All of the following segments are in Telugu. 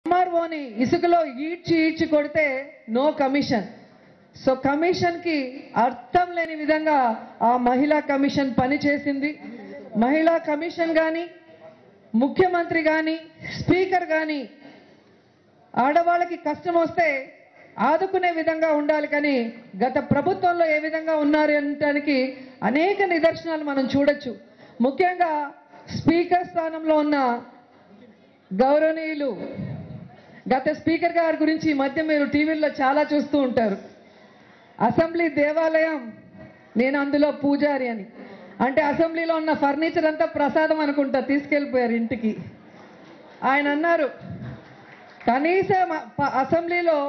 ఎంఆర్ఓని ఇసుకలో ఈడ్చి కొడితే నో కమిషన్. సో కమిషన్ కి అర్థం లేని విధంగా ఆ మహిళా కమిషన్ పనిచేసింది. మహిళా కమిషన్ కానీ, ముఖ్యమంత్రి కానీ, స్పీకర్ కానీ ఆడవాళ్ళకి కష్టం వస్తే ఆదుకునే విధంగా ఉండాలి. కానీ గత ప్రభుత్వంలో ఏ విధంగా ఉన్నారు అనడానికి అనేక నిదర్శనాలు మనం చూడొచ్చు. ముఖ్యంగా స్పీకర్ స్థానంలో ఉన్న గౌరవనీయులు గత స్పీకర్ గారి గురించి ఈ మధ్య మీరు టీవీల్లో చాలా చూస్తూ ఉంటారు. అసెంబ్లీ దేవాలయం, నేను అందులో పూజారి అని. అంటే అసెంబ్లీలో ఉన్న ఫర్నిచర్ అంతా ప్రసాదం అనుకుంటా తీసుకెళ్ళిపోయారు ఇంటికి. ఆయన అన్నారు, కనీసం అసెంబ్లీలో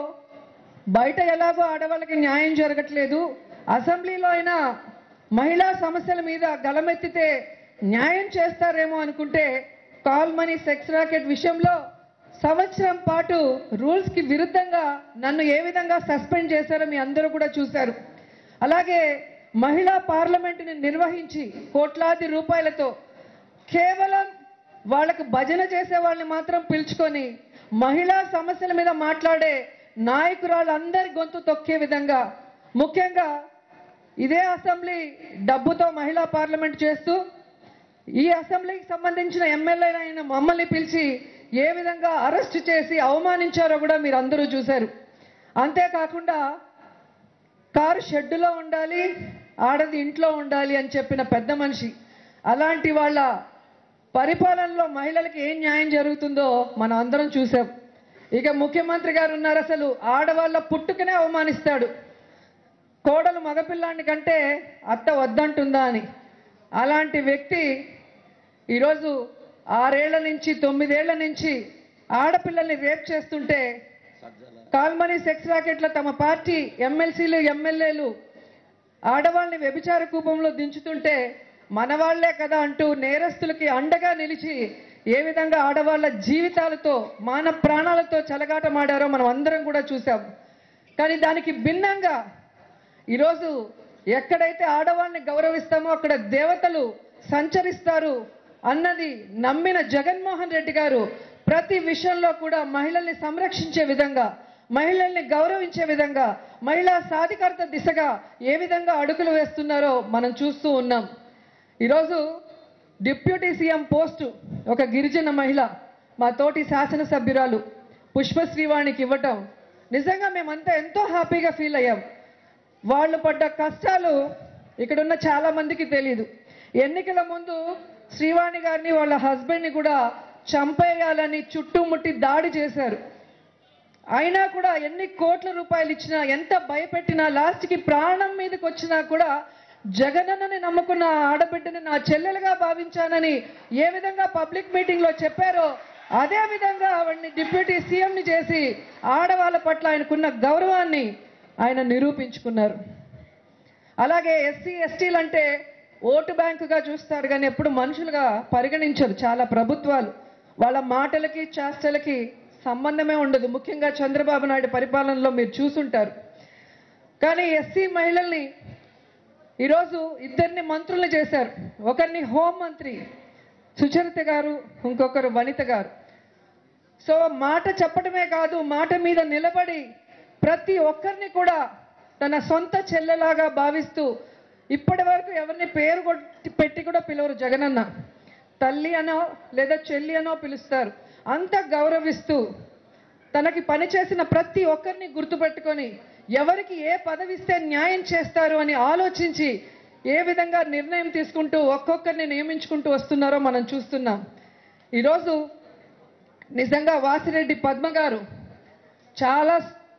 బయట ఎలాగో ఆడవాళ్ళకి న్యాయం జరగట్లేదు, అసెంబ్లీలో అయినా మహిళా సమస్యల మీద గలమెత్తితే న్యాయం చేస్తారేమో అనుకుంటే కాల్ మనీ సెక్స్ రాకెట్ విషయంలో సంవత్సరం పాటు రూల్స్ కి విరుద్ధంగా నన్ను ఏ విధంగా సస్పెండ్ చేశారో మీ అందరూ కూడా చూశారు. అలాగే మహిళా పార్లమెంటుని నిర్వహించి కోట్లాది రూపాయలతో కేవలం వాళ్ళకు భజన చేసే వాళ్ళని మాత్రం పిలుచుకొని మహిళా సమస్యల మీద మాట్లాడే నాయకురాళ్ళందరి గొంతు తొక్కే విధంగా, ముఖ్యంగా ఇదే అసెంబ్లీ డబ్బుతో మహిళా పార్లమెంట్ చేస్తూ ఈ అసెంబ్లీకి సంబంధించిన ఎమ్మెల్యేలు అయిన మమ్మల్ని పిలిచి ఏ విధంగా అరెస్ట్ చేసి అవమానించారో కూడా మీరు అందరూ చూశారు. అంతేకాకుండా కారు షెడ్డులో ఉండాలి, ఆడది ఇంట్లో ఉండాలి అని చెప్పిన పెద్ద మనిషి. అలాంటి వాళ్ళ పరిపాలనలో మహిళలకి ఏం న్యాయం జరుగుతుందో మనం అందరం చూసాం. ఇక ముఖ్యమంత్రి గారు ఉన్నారు, అసలు ఆడవాళ్ళ పుట్టుకనే అవమానిస్తాడు. కోడలు మగపిల్లాన్ని కంటే అత్త వద్దంటుందా అని. అలాంటి వ్యక్తి ఈరోజు 6 ఏళ్ల నుంచి 9 ఏళ్ల నుంచి ఆడపిల్లల్ని రేప్ చేస్తుంటే కాల్మనీ సెక్స్ రాకెట్ల తమ పార్టీ ఎమ్మెల్సీలు ఎమ్మెల్యేలు ఆడవాళ్ళని వ్యభిచార కూపంలో దించుతుంటే మన వాళ్లే కదా అంటూ నేరస్తులకి అండగా నిలిచి ఏ విధంగా ఆడవాళ్ళ జీవితాలతో మాన ప్రాణాలతో చెలగాటమాడారో మనం అందరం కూడా చూసాం. కానీ దానికి భిన్నంగా ఈరోజు ఎక్కడైతే ఆడవాళ్ళని గౌరవిస్తామో అక్కడ దేవతలు సంచరిస్తారు అన్నది నమ్మిన జగన్మోహన్ రెడ్డి గారు ప్రతి విషయంలో కూడా మహిళల్ని సంరక్షించే విధంగా, మహిళల్ని గౌరవించే విధంగా, మహిళా సాధికారత దిశగా ఏ విధంగా అడుగులు వేస్తున్నారో మనం చూస్తూ ఉన్నాం. ఈరోజు డిప్యూటీ సీఎం పోస్టు ఒక గిరిజన మహిళ మా తోటి శాసనసభ్యురాలు పుష్పశ్రీవాణికి ఇవ్వటం నిజంగా మేమంతా ఎంతో హ్యాపీగా ఫీల్ అయ్యాం. వాళ్ళు పడ్డ కష్టాలు ఇక్కడున్న చాలా మందికి తెలియదు. ఎన్నికల ముందు శ్రీవాణి గారిని వాళ్ళ హస్బెండ్ని కూడా చంపేయాలని చుట్టుముట్టి దాడి చేశారు. అయినా కూడా ఎన్ని కోట్ల రూపాయలు ఇచ్చినా, ఎంత భయపెట్టినా, లాస్ట్కి ప్రాణం మీదకి వచ్చినా కూడా జగనన్నని నమ్ముకున్న ఆడబిడ్డని నా చెల్లెలుగా భావించానని ఏ విధంగా పబ్లిక్ మీటింగ్లో చెప్పారో అదే విధంగా ఆవిడ్ని డిప్యూటీ సీఎంని చేసి ఆడవాళ్ళ పట్ల ఆయనకున్న గౌరవాన్ని ఆయన నిరూపించుకున్నారు. అలాగే ఎస్సీ ఎస్టీలు అంటే ఓటు బ్యాంకుగా చూస్తారు కానీ ఎప్పుడు మనుషులుగా పరిగణించరు చాలా ప్రభుత్వాలు. వాళ్ళ మాటలకి చేష్టలకి సంబంధమే ఉండదు. ముఖ్యంగా చంద్రబాబు నాయుడు పరిపాలనలో మీరు చూసుంటారు. కానీ ఎస్సీ మహిళల్ని ఈరోజు 2 మంత్రులు చేశారు. ఒకరిని హోంమంత్రి సుచరిత గారు, ఇంకొకరు వనిత గారు. సో మాట చెప్పడమే కాదు, మాట మీద నిలబడి ప్రతి ఒక్కరిని కూడా తన సొంత చెల్లెలాగా భావిస్తూ ఇప్పటి వరకు ఎవరిని పేరు పెట్టి కూడా పిలవరు. జగనన్న తల్లి అనో లేదా చెల్లి అనో పిలుస్తారు. అంత గౌరవిస్తూ తనకి పనిచేసిన ప్రతి ఒక్కరిని గుర్తుపెట్టుకొని ఎవరికి ఏ పదవి ఇస్తే న్యాయం చేస్తారు అని ఆలోచించి ఏ విధంగా నిర్ణయం తీసుకుంటూ ఒక్కొక్కరిని నియమించుకుంటూ వస్తున్నారో మనం చూస్తున్నాం. ఈరోజు నిజంగా వాసిరెడ్డి పద్మ గారు చాలా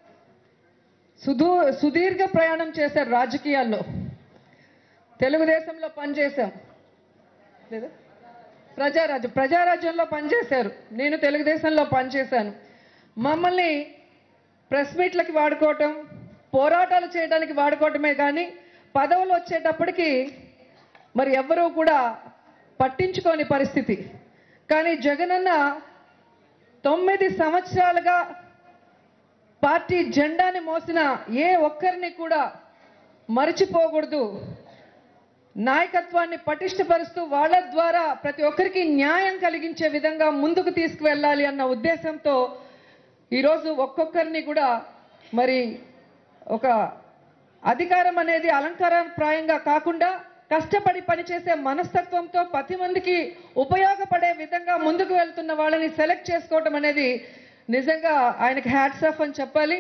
సుదీర్ఘ ప్రయాణం చేశారు రాజకీయాల్లో. తెలుగుదేశంలో పనిచేశాం లేదా ప్రజారాజ్యంలో పనిచేశారు. నేను తెలుగుదేశంలో పనిచేశాను. మమ్మల్ని ప్రెస్ మీట్లకి వాడుకోవటం, పోరాటాలు చేయడానికి వాడుకోవటమే కానీ పదవులు వచ్చేటప్పటికి మరి ఎవ్వరూ కూడా పట్టించుకోని పరిస్థితి. కానీ జగనన్న 9 సంవత్సరాలుగా పార్టీ జెండాని మోసిన ఏ ఒక్కరిని కూడా మరిచిపోకూడదు. నాయకత్వాన్ని పటిష్టపరుస్తూ వాళ్ళ ద్వారా ప్రతి ఒక్కరికి న్యాయం కలిగించే విధంగా ముందుకు తీసుకువెళ్ళాలి అన్న ఉద్దేశంతో ఈరోజు ఒక్కొక్కరిని కూడా మరి ఒక అధికారం అనేది అలంకారప్రాయంగా కాకుండా కష్టపడి పనిచేసే మనస్తత్వంతో 10 మందికి ఉపయోగపడే విధంగా ముందుకు వెళ్తున్న వాళ్ళని సెలెక్ట్ చేసుకోవడం అనేది నిజంగా ఆయనకి హ్యాట్స్ ఆఫ్ అని చెప్పాలి.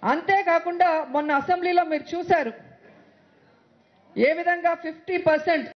అంతేకాకుండా మొన్న అసెంబ్లీలో మీరు చూశారు ఏ విధంగా 50%